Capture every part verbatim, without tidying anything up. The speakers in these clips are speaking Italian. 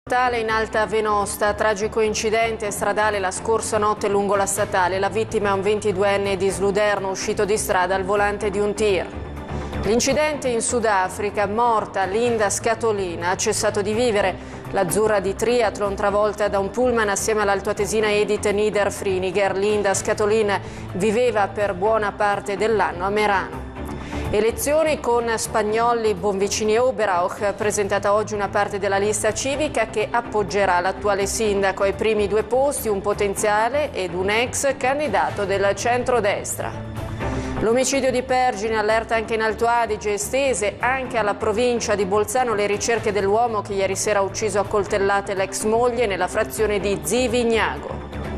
Tale in Alta Venosta, tragico incidente stradale la scorsa notte lungo la statale. La vittima è un ventiduenne di Sluderno uscito di strada al volante di un tir. L'incidente in Sudafrica, morta Linda Scatolina, ha cessato di vivere. L'azzurra di triathlon travolta da un pullman assieme all'altoatesina Edith Nieder-Friniger. Linda Scatolina viveva per buona parte dell'anno a Merano. Elezioni con Spagnolli, Bonvicini e Oberauch, presentata oggi una parte della lista civica che appoggerà l'attuale sindaco. Ai primi due posti un potenziale ed un ex candidato del centrodestra. L'omicidio di Pergine, allerta anche in Alto Adige, estese anche alla provincia di Bolzano le ricerche dell'uomo che ieri sera ha ucciso a coltellate l'ex moglie nella frazione di Zivignago.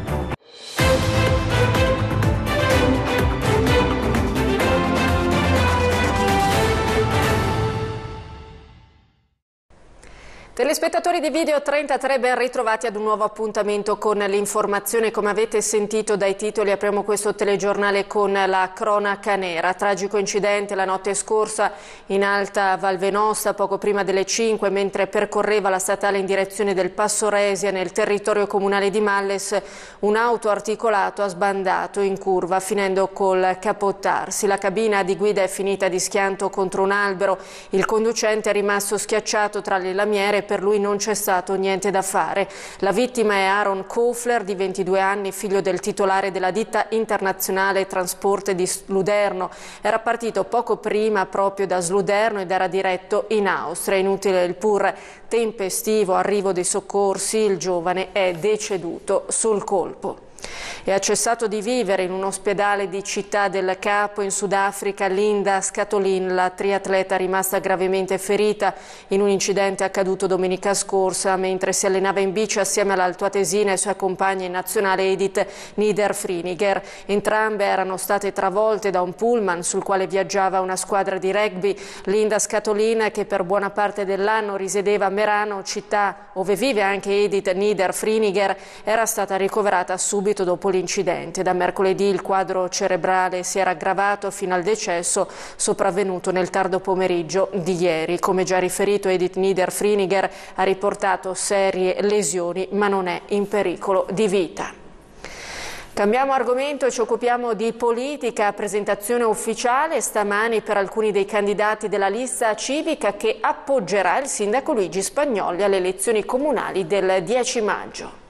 Telespettatori di Video trentatré, ben ritrovati ad un nuovo appuntamento con l'informazione. Come avete sentito dai titoli, apriamo questo telegiornale con la cronaca nera. Tragico incidente la notte scorsa in Alta Val Venosta, poco prima delle cinque, mentre percorreva la statale in direzione del Passo Resia nel territorio comunale di Malles, un auto articolato ha sbandato in curva finendo col capottarsi. La cabina di guida è finita di schianto contro un albero, il conducente è rimasto schiacciato tra le lamiere. Per lui non c'è stato niente da fare. La vittima è Aaron Kofler, di ventidue anni, figlio del titolare della ditta internazionale Trasporte di Sluderno. Era partito poco prima proprio da Sluderno ed era diretto in Austria. Inutile il pur tempestivo arrivo dei soccorsi, il giovane è deceduto sul colpo. E ha cessato di vivere in un ospedale di Città del Capo in Sudafrica Linda Scatolin, la triatleta rimasta gravemente ferita in un incidente accaduto domenica scorsa mentre si allenava in bici assieme all'altoatesina e sua compagna in nazionale Edith Nieder-Friniger. Entrambe erano state travolte da un pullman sul quale viaggiava una squadra di rugby. Linda Scatolin, che per buona parte dell'anno risiedeva a Merano, città dove vive anche Edith Nieder-Friniger, era stata ricoverata subito dopo l'incidente. Da mercoledì il quadro cerebrale si era aggravato fino al decesso sopravvenuto nel tardo pomeriggio di ieri. Come già riferito, Edith Nieder-Friniger ha riportato serie lesioni ma non è in pericolo di vita. Cambiamo argomento e ci occupiamo di politica. Presentazione ufficiale stamani per alcuni dei candidati della lista civica che appoggerà il sindaco Luigi Spagnolli alle elezioni comunali del dieci maggio.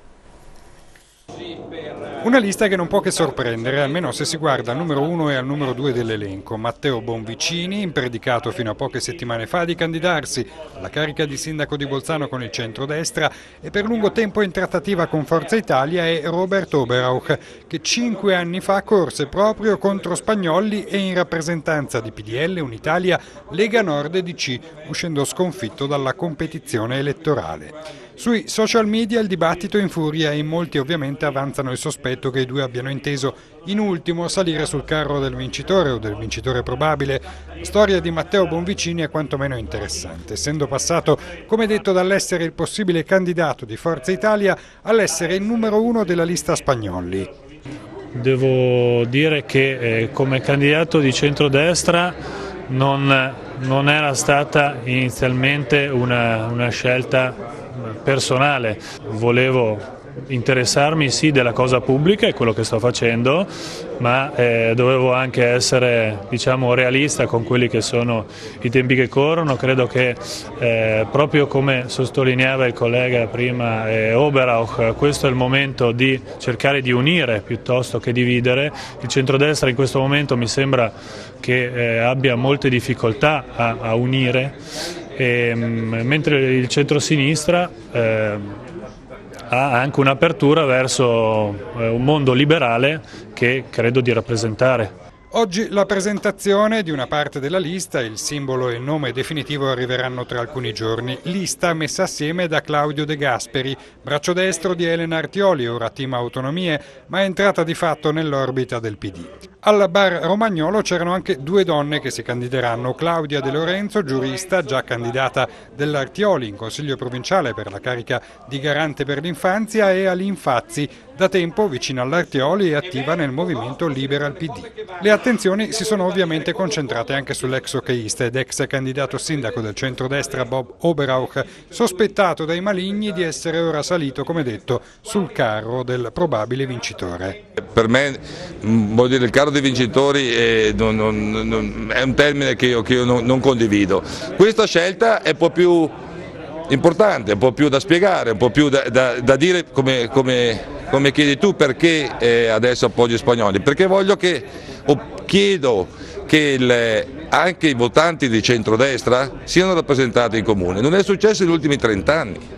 Una lista che non può che sorprendere, almeno se si guarda al numero uno e al numero due dell'elenco. Matteo Bonvicini, impredicato fino a poche settimane fa di candidarsi alla carica di sindaco di Bolzano con il centrodestra e per lungo tempo in trattativa con Forza Italia, e Robert Oberauch, che cinque anni fa corse proprio contro Spagnolli e in rappresentanza di P D L, Unitalia, Lega Nord e D C, uscendo sconfitto dalla competizione elettorale. Sui social media il dibattito infuria e in molti ovviamente avanzano il sospetto che i due abbiano inteso in ultimo salire sul carro del vincitore o del vincitore probabile. La storia di Matteo Bonvicini è quantomeno interessante, essendo passato, come detto, dall'essere il possibile candidato di Forza Italia all'essere il numero uno della lista Spagnolli. Devo dire che eh, come candidato di centrodestra non, non era stata inizialmente una, una scelta personale. Volevo interessarmi sì della cosa pubblica, è quello che sto facendo, ma eh, dovevo anche essere, diciamo, realista con quelli che sono i tempi che corrono. Credo che eh, proprio come sottolineava il collega prima eh, Oberauch, questo è il momento di cercare di unire piuttosto che dividere. Il centrodestra in questo momento mi sembra che eh, abbia molte difficoltà a, a unire, e, mentre il centrosinistra eh, ha anche un'apertura verso eh, un mondo liberale che credo di rappresentare. Oggi la presentazione di una parte della lista, il simbolo e il nome definitivo arriveranno tra alcuni giorni. Lista messa assieme da Claudio De Gasperi, braccio destro di Elena Artioli, ora team autonomie, ma è entrata di fatto nell'orbita del P D. Al bar Romagnolo c'erano anche due donne che si candideranno: Claudia De Lorenzo, giurista, già candidata dell'Artioli in Consiglio provinciale per la carica di garante per l'infanzia, e Aline Fazzi, Da tempo vicino all'Artioli è attiva nel movimento Liberal P D. Le attenzioni si sono ovviamente concentrate anche sull'ex hockeista ed ex candidato sindaco del centrodestra Bob Oberauch, sospettato dai maligni di essere ora salito, come detto, sul carro del probabile vincitore. Per me, vuol dire, il carro dei vincitori è, non, non, non, è un termine che io, che io non, non condivido. Questa scelta è un po' più importante, un po' più da spiegare, un po' più da, da, da dire come, come, come chiedi tu, perché eh, adesso appoggio i spagnoli, perché voglio che, o chiedo che il, anche i votanti di centrodestra siano rappresentati in comune. Non è successo negli ultimi trent'anni.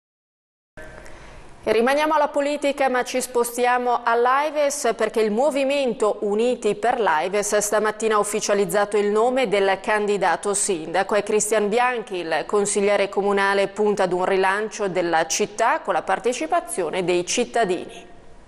E rimaniamo alla politica, ma ci spostiamo all'Aives perché il movimento Uniti per l'Aives stamattina ha ufficializzato il nome del candidato sindaco. È Cristian Bianchi, il consigliere comunale punta ad un rilancio della città con la partecipazione dei cittadini.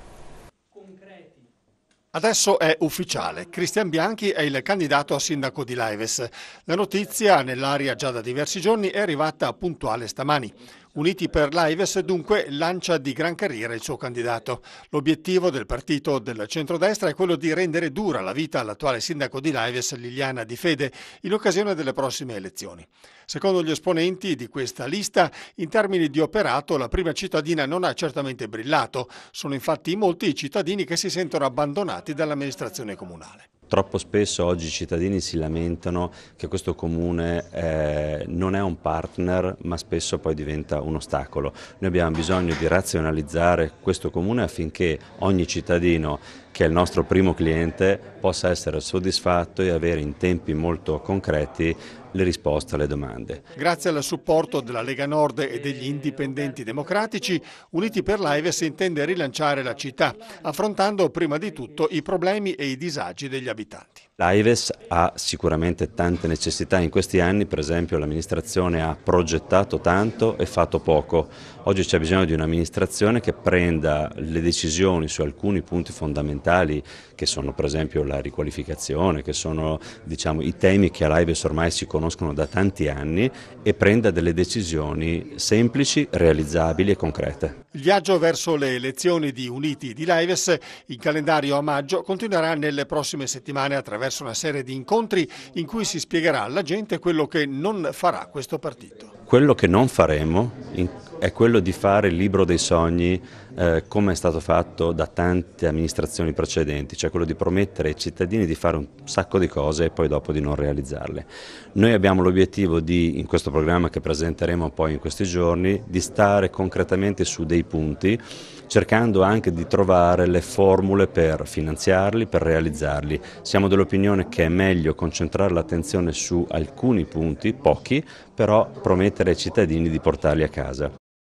Adesso è ufficiale, Cristian Bianchi è il candidato a sindaco di l'Aives. La notizia, nell'aria già da diversi giorni, è arrivata puntuale stamani. Uniti per l'Aives dunque lancia di gran carriera il suo candidato. L'obiettivo del partito del centrodestra è quello di rendere dura la vita all'attuale sindaco di l'Aives, Liliana Di Fede, in occasione delle prossime elezioni. Secondo gli esponenti di questa lista, in termini di operato, la prima cittadina non ha certamente brillato. Sono infatti molti i cittadini che si sentono abbandonati dall'amministrazione comunale. Troppo spesso oggi i cittadini si lamentano che questo comune eh, non è un partner, ma spesso poi diventa un ostacolo. Noi abbiamo bisogno di razionalizzare questo comune affinché ogni cittadino, che è il nostro primo cliente, possa essere soddisfatto e avere in tempi molto concreti le risposte alle domande. Grazie al supporto della Lega Nord e degli indipendenti democratici, Uniti per l'Aives intende rilanciare la città, affrontando prima di tutto i problemi e i disagi degli abitanti. L'Aives ha sicuramente tante necessità. In questi anni, per esempio, l'amministrazione ha progettato tanto e fatto poco. Oggi c'è bisogno di un'amministrazione che prenda le decisioni su alcuni punti fondamentali, che sono per esempio la riqualificazione, che sono, diciamo, i temi che all'Aives ormai si conoscono da tanti anni, e prenda delle decisioni semplici, realizzabili e concrete. Il viaggio verso le elezioni di Uniti di l'Aives, in calendario a maggio, continuerà nelle prossime settimane attraverso una serie di incontri in cui si spiegherà alla gente quello che non farà questo partito. Quello che non faremo è quello di fare il libro dei sogni eh, come è stato fatto da tante amministrazioni precedenti, cioè quello di promettere ai cittadini di fare un sacco di cose e poi dopo di non realizzarle. Noi abbiamo l'obiettivo di, in questo programma che presenteremo poi in questi giorni, di stare concretamente su dei punti, cercando anche di trovare le formule per finanziarli, per realizzarli. Siamo dell'opinione che è meglio concentrare l'attenzione su alcuni punti, pochi, però promettere ai cittadini di portarli a casa.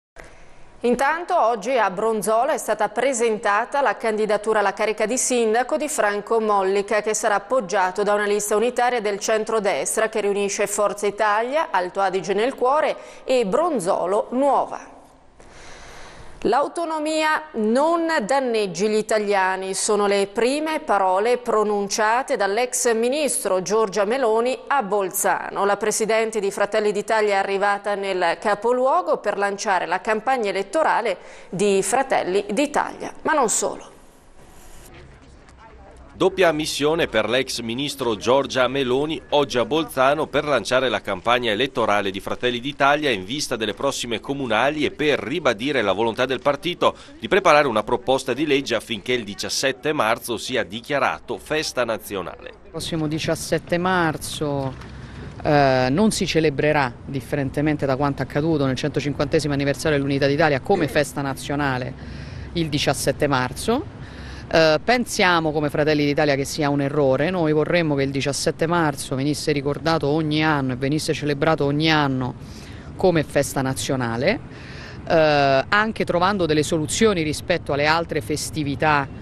Intanto oggi a Bronzolo è stata presentata la candidatura alla carica di sindaco di Franco Mollica, che sarà appoggiato da una lista unitaria del centrodestra che riunisce Forza Italia, Alto Adige nel cuore e Bronzolo Nuova. L'autonomia non danneggi gli italiani sono le prime parole pronunciate dall'ex ministro Giorgia Meloni a Bolzano. La presidente di Fratelli d'Italia è arrivata nel capoluogo per lanciare la campagna elettorale di Fratelli d'Italia, ma non solo. Doppia missione per l'ex ministro Giorgia Meloni oggi a Bolzano per lanciare la campagna elettorale di Fratelli d'Italia in vista delle prossime comunali e per ribadire la volontà del partito di preparare una proposta di legge affinché il diciassette marzo sia dichiarato festa nazionale. Il prossimo diciassette marzo eh, non si celebrerà, differentemente da quanto accaduto nel centocinquantesimo anniversario dell'Unità d'Italia, come festa nazionale il diciassette marzo. Uh, pensiamo come Fratelli d'Italia che sia un errore. Noi vorremmo che il diciassette marzo venisse ricordato ogni anno e venisse celebrato ogni anno come festa nazionale, uh, anche trovando delle soluzioni rispetto alle altre festività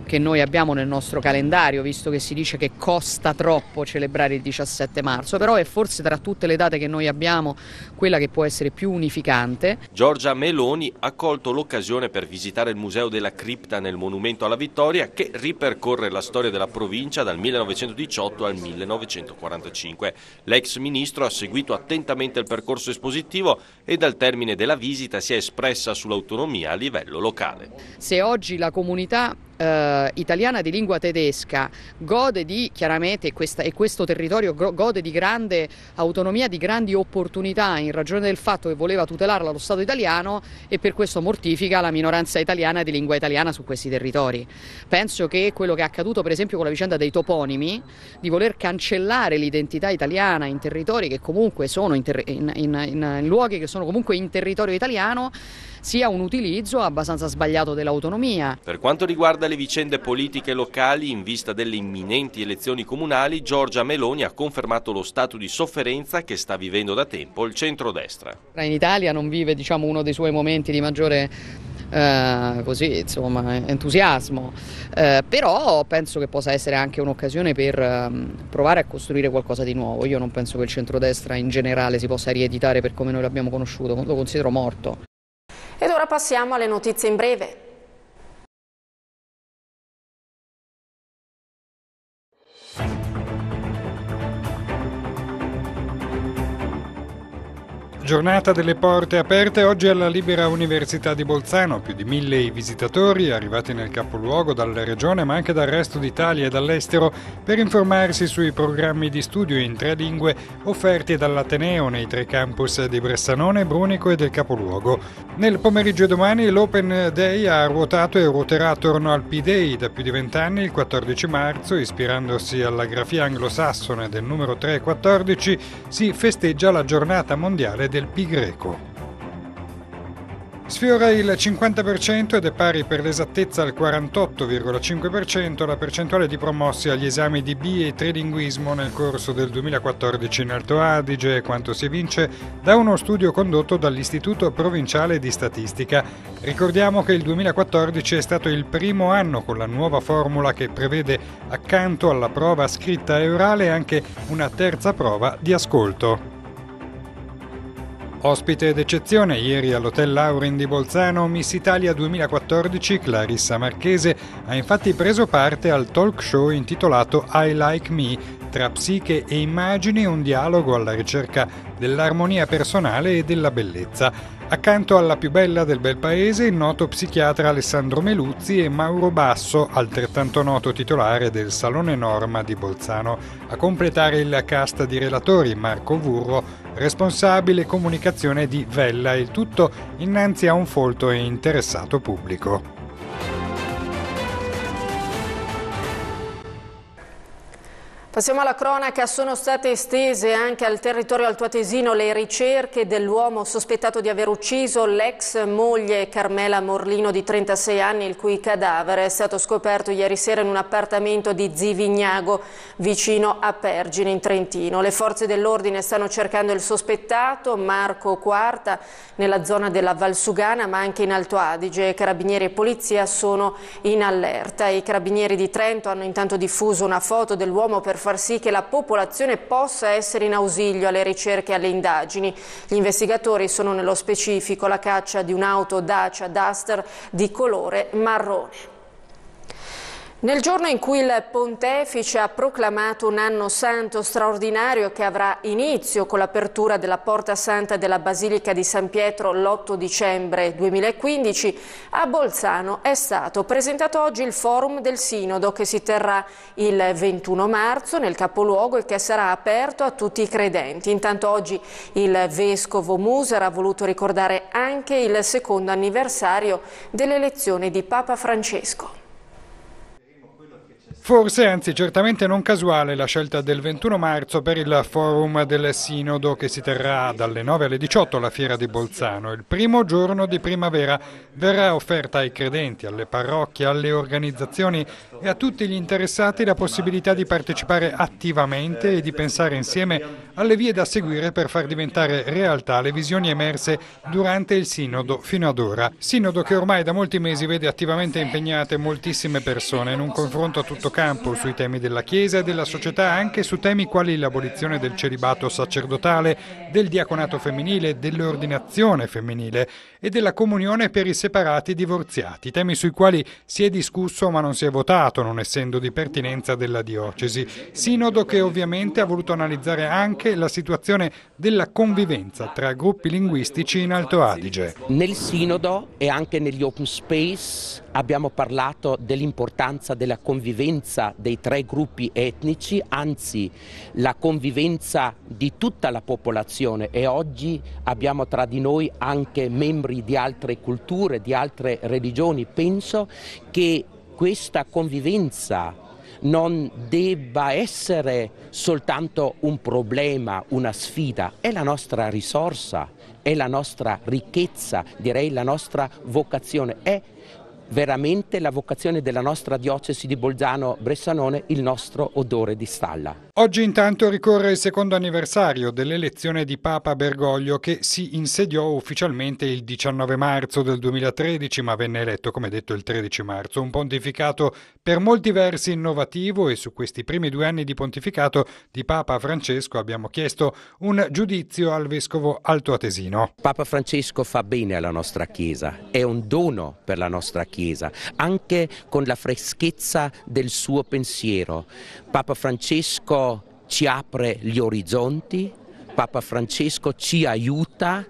che noi abbiamo nel nostro calendario, visto che si dice che costa troppo celebrare il diciassette marzo, però è forse tra tutte le date che noi abbiamo quella che può essere più unificante. Giorgia Meloni ha colto l'occasione per visitare il Museo della Cripta nel Monumento alla Vittoria, che ripercorre la storia della provincia dal millenovecentodiciotto al millenovecentoquarantacinque. L'ex ministro ha seguito attentamente il percorso espositivo e dal termine della visita si è espressa sull'autonomia a livello locale. Se oggi la comunità Uh, italiana di lingua tedesca gode di, chiaramente, questa, e questo territorio gode di grande autonomia, di grandi opportunità in ragione del fatto che voleva tutelarla lo Stato italiano, e per questo mortifica la minoranza italiana di lingua italiana su questi territori. Penso che quello che è accaduto per esempio con la vicenda dei toponimi, di voler cancellare l'identità italiana in territori che comunque sono in, in, in, in, in luoghi che sono comunque in territorio italiano, sia un utilizzo abbastanza sbagliato dell'autonomia. Per quanto riguarda le vicende politiche locali, in vista delle imminenti elezioni comunali, Giorgia Meloni ha confermato lo stato di sofferenza che sta vivendo da tempo il centrodestra. In Italia non vive, diciamo, uno dei suoi momenti di maggiore eh, così, insomma, entusiasmo, eh, però penso che possa essere anche un'occasione per eh, provare a costruire qualcosa di nuovo. Io non penso che il centrodestra in generale si possa rieditare per come noi l'abbiamo conosciuto, lo considero morto. Ed ora passiamo alle notizie in breve. Giornata delle porte aperte oggi alla Libera Università di Bolzano, più di mille i visitatori arrivati nel capoluogo dalla regione ma anche dal resto d'Italia e dall'estero per informarsi sui programmi di studio in tre lingue offerti dall'Ateneo nei tre campus di Bressanone, Brunico e del capoluogo. Nel pomeriggio domani l'Open Day ha ruotato e ruoterà attorno al P-Day da più di vent'anni, il quattordici marzo, ispirandosi alla grafia anglosassone del numero tre e quattordici, si festeggia la giornata mondiale del Pi greco. Sfiora il cinquanta per cento ed è pari per l'esattezza al quarantotto virgola cinque per cento la percentuale di promossi agli esami di bi e trilinguismo nel corso del duemilaquattordici in Alto Adige, quanto si evince da uno studio condotto dall'Istituto Provinciale di Statistica. Ricordiamo che il duemilaquattordici è stato il primo anno con la nuova formula che prevede, accanto alla prova scritta e orale, anche una terza prova di ascolto. Ospite d'eccezione ieri all'Hotel Laurin di Bolzano, Miss Italia duemilaquattordici Clarissa Marchese ha infatti preso parte al talk show intitolato I Like Me, tra psiche e immagini, un dialogo alla ricerca dell'armonia personale e della bellezza. Accanto alla più bella del bel paese, il noto psichiatra Alessandro Meluzzi e Mauro Basso, altrettanto noto titolare del Salone Norma di Bolzano. A completare il cast di relatori Marco Vurro, responsabile comunicazione di Vella, il tutto innanzi a un folto e interessato pubblico. Passiamo alla cronaca. Sono state estese anche al territorio altoatesino le ricerche dell'uomo sospettato di aver ucciso l'ex moglie Carmela Morlino di trentasei anni, il cui cadavere è stato scoperto ieri sera in un appartamento di Zivignago, vicino a Pergine in Trentino. Le forze dell'ordine stanno cercando il sospettato, Marco Quarta, nella zona della Valsugana, ma anche in Alto Adige. Carabinieri e polizia sono in allerta. I carabinieri di Trento hanno intanto diffuso una foto dell'uomo per far sì che la popolazione possa essere in ausilio alle ricerche e alle indagini. Gli investigatori sono nello specifico alla caccia di un'auto Dacia Duster di colore marrone. Nel giorno in cui il Pontefice ha proclamato un anno santo straordinario che avrà inizio con l'apertura della Porta Santa della Basilica di San Pietro l'otto dicembre duemilaquindici, a Bolzano è stato presentato oggi il Forum del Sinodo che si terrà il ventuno marzo nel capoluogo e che sarà aperto a tutti i credenti. Intanto oggi il Vescovo Muser ha voluto ricordare anche il secondo anniversario dell'elezione di Papa Francesco. Forse, anzi certamente non casuale, la scelta del ventuno marzo per il forum del Sinodo che si terrà dalle nove alle diciotto alla Fiera di Bolzano. Il primo giorno di primavera verrà offerta ai credenti, alle parrocchie, alle organizzazioni e a tutti gli interessati la possibilità di partecipare attivamente e di pensare insieme alle vie da seguire per far diventare realtà le visioni emerse durante il Sinodo fino ad ora. Sinodo che ormai da molti mesi vede attivamente impegnate moltissime persone in un confronto a tutto campo sui temi della Chiesa e della società, anche su temi quali l'abolizione del celibato sacerdotale, del diaconato femminile, dell'ordinazione femminile e della comunione per i separati divorziati, temi sui quali si è discusso ma non si è votato, non essendo di pertinenza della diocesi. Sinodo che ovviamente ha voluto analizzare anche la situazione della convivenza tra gruppi linguistici in Alto Adige. Nel Sinodo e anche negli open space abbiamo parlato dell'importanza della convivenza dei tre gruppi etnici, anzi la convivenza di tutta la popolazione, e oggi abbiamo tra di noi anche membri di altre culture, di altre religioni. Penso che questa convivenza non debba essere soltanto un problema, una sfida, è la nostra risorsa, è la nostra ricchezza, direi la nostra vocazione, è veramente la vocazione della nostra diocesi di Bolzano-Bressanone, il nostro odore di stalla. Oggi intanto ricorre il secondo anniversario dell'elezione di Papa Bergoglio, che si insediò ufficialmente il diciannove marzo del duemilatredici, ma venne eletto, come detto, il tredici marzo. Un pontificato per molti versi innovativo, e su questi primi due anni di pontificato di Papa Francesco abbiamo chiesto un giudizio al vescovo altoatesino. Papa Francesco fa bene alla nostra Chiesa, è un dono per la nostra Chiesa, anche con la freschezza del suo pensiero. Papa Francesco ci apre gli orizzonti, Papa Francesco ci aiuta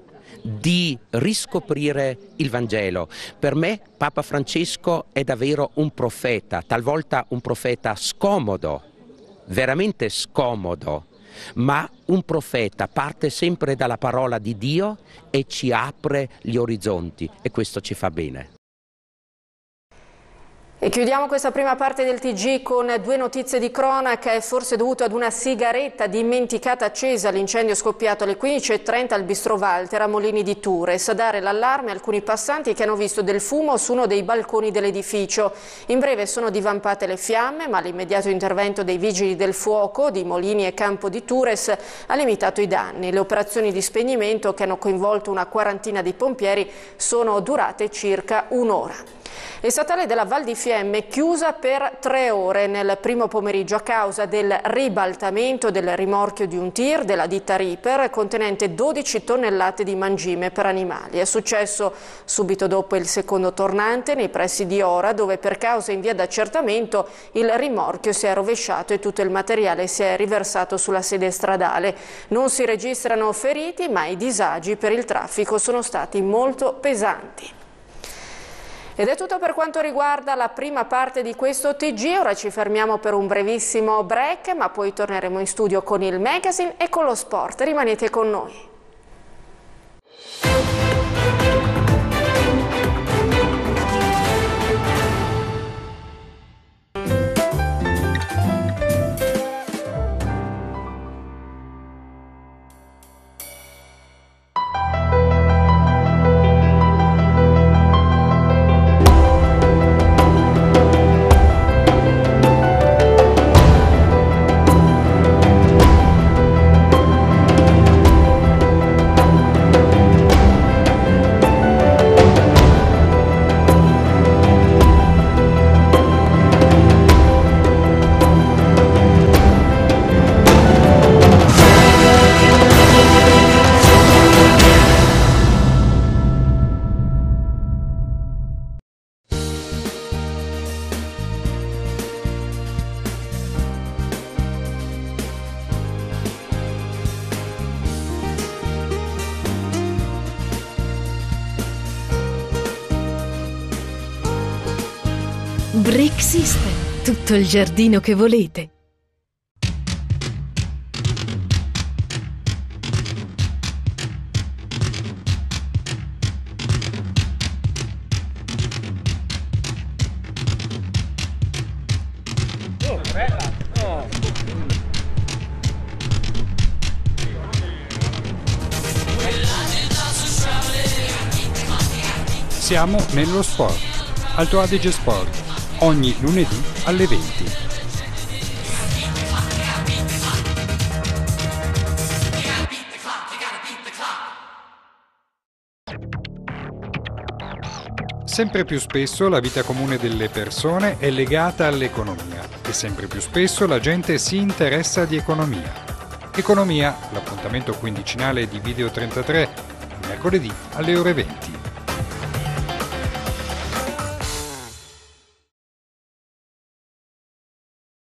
di riscoprire il Vangelo. Per me Papa Francesco è davvero un profeta, talvolta un profeta scomodo, veramente scomodo, ma un profeta parte sempre dalla parola di Dio e ci apre gli orizzonti, e questo ci fa bene. E chiudiamo questa prima parte del T G con due notizie di cronaca. È forse dovuto ad una sigaretta dimenticata accesa l'incendio scoppiato alle quindici e trenta al Bistro Walter a Molini di Tures. A dare l'allarme alcuni passanti che hanno visto del fumo su uno dei balconi dell'edificio. In breve sono divampate le fiamme, ma l'immediato intervento dei vigili del fuoco di Molini e Campo di Tures ha limitato i danni. Le operazioni di spegnimento, che hanno coinvolto una quarantina di pompieri, sono durate circa un'ora. E statale della Val di Fiemme chiusa per tre ore nel primo pomeriggio a causa del ribaltamento del rimorchio di un tir della ditta Reaper contenente dodici tonnellate di mangime per animali. È successo subito dopo il secondo tornante nei pressi di Ora, dove per causa in via d'accertamento il rimorchio si è rovesciato e tutto il materiale si è riversato sulla sede stradale. Non si registrano feriti, ma i disagi per il traffico sono stati molto pesanti. Ed è tutto per quanto riguarda la prima parte di questo T G. Ora ci fermiamo per un brevissimo break, ma poi torneremo in studio con il magazine e con lo sport. Rimanete con noi. Brick System, tutto il giardino che volete. Siamo nello sport. Alto Adige Sport, ogni lunedì alle venti. Sempre più spesso la vita comune delle persone è legata all'economia e sempre più spesso la gente si interessa di economia. Economia, l'appuntamento quindicinale di Video trentatré, mercoledì alle ore venti.